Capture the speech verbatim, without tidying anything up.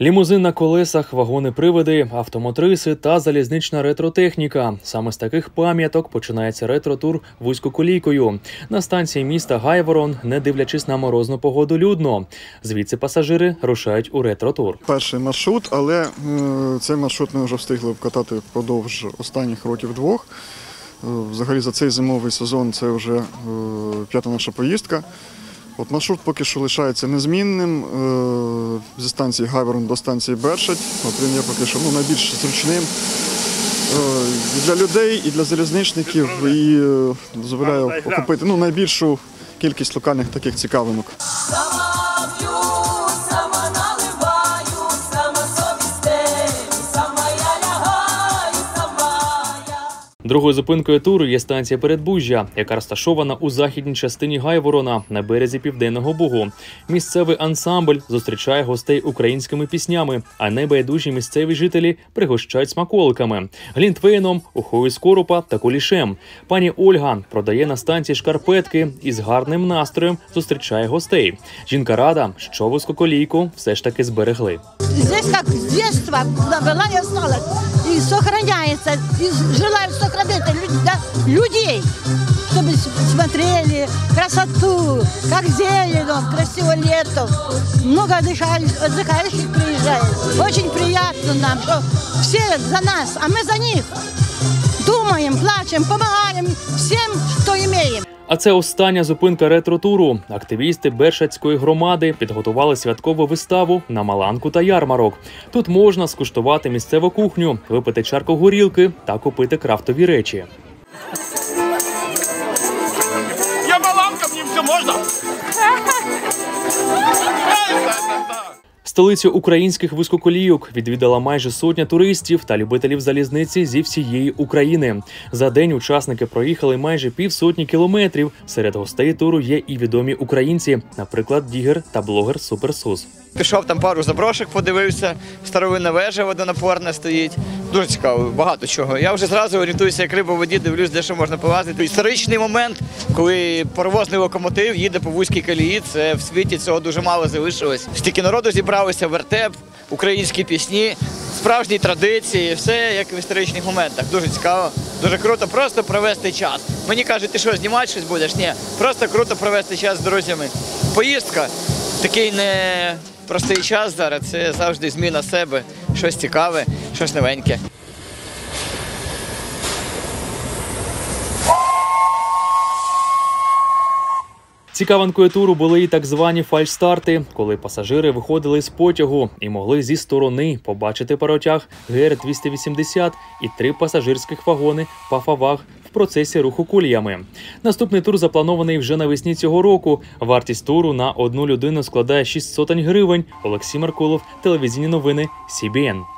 Лімузин на колесах, вагони-привиди, автомотриси та залізнична ретротехніка. Саме з таких пам'яток починається ретро-тур вузькоколійкою. На станції міста Гайворон, не дивлячись на морозну погоду, людно. Звідси пасажири рушають у ретро-тур. Перший маршрут, але е, цей маршрут ми вже встигли обкатати впродовж останніх років двох. Е, взагалі за цей зимовий сезон це вже е, п'ята наша поїздка. От маршрут поки що лишається незмінним, е, зі станції Гайворон до станції Бершадь. От він є поки що ну, найбільш зручним е, і для людей, і для залізничників, і е, дозволяє охопити ну, найбільшу кількість локальних таких цікавинок. Другою зупинкою туру є станція Передбужжя, яка розташована у західній частині Гайворона на березі Південного Бугу. Місцевий ансамбль зустрічає гостей українськими піснями, а небайдужі місцеві жителі пригощають смаколиками – глінтвейном, ухою з коропа та кулішем. Пані Ольга продає на станції шкарпетки і з гарним настроєм зустрічає гостей. Жінка рада, що вузькоколійку все ж таки зберегли. Здесь как с детства была и осталась, и сохраняется, и желаю сохранить людей, чтобы смотрели красоту, как зелено, красиво летом. Много отдыхающих приезжает. Очень приятно нам, что все за нас, а мы за них. Думаем, плачем, помогаем всем, что имеем. А це остання зупинка ретро-туру. Активісти Бершадської громади підготували святкову виставу на маланку та ярмарок. Тут можна скуштувати місцеву кухню, випити чарку горілки та купити крафтові речі. Я маланка, мені все можна? Столицю українських вузькоколійок відвідала майже сотня туристів та любителів залізниці зі всієї України. За день учасники проїхали майже півсотні кілометрів. Серед гостей туру є і відомі українці, наприклад, дігер та блогер Суперсус. Пішов там пару заброшок, подивився, старовинна вежа водонапорна стоїть. Дуже цікаво, багато чого. Я вже зразу орієнтуюся, як риба в воді, дивлюсь, де що можна полазити. Історичний момент, коли паровозний локомотив їде по вузькій колії, це в світі цього дуже мало залишилось. Стільки народу зібралося, вертеп, українські пісні, справжні традиції, все як в історичних моментах. Дуже цікаво, дуже круто просто провести час. Мені кажуть, ти що, знімати щось будеш? Ні, просто круто провести час з друзями. Поїздка, такий не... простий час зараз – це завжди зміна себе, щось цікаве, щось новеньке. Цікавинкою туру були і так звані фальшстарти, коли пасажири виходили з потягу і могли зі сторони побачити паротяг Ге Ер двісті вісімдесят і три пасажирських вагони Пафаваг в процесі руху коліями. Наступний тур запланований вже навесні цього року. Вартість туру на одну людину складає шість сотень гривень. Олексій Меркулов, телевізійні новини, Сі Бі Ен.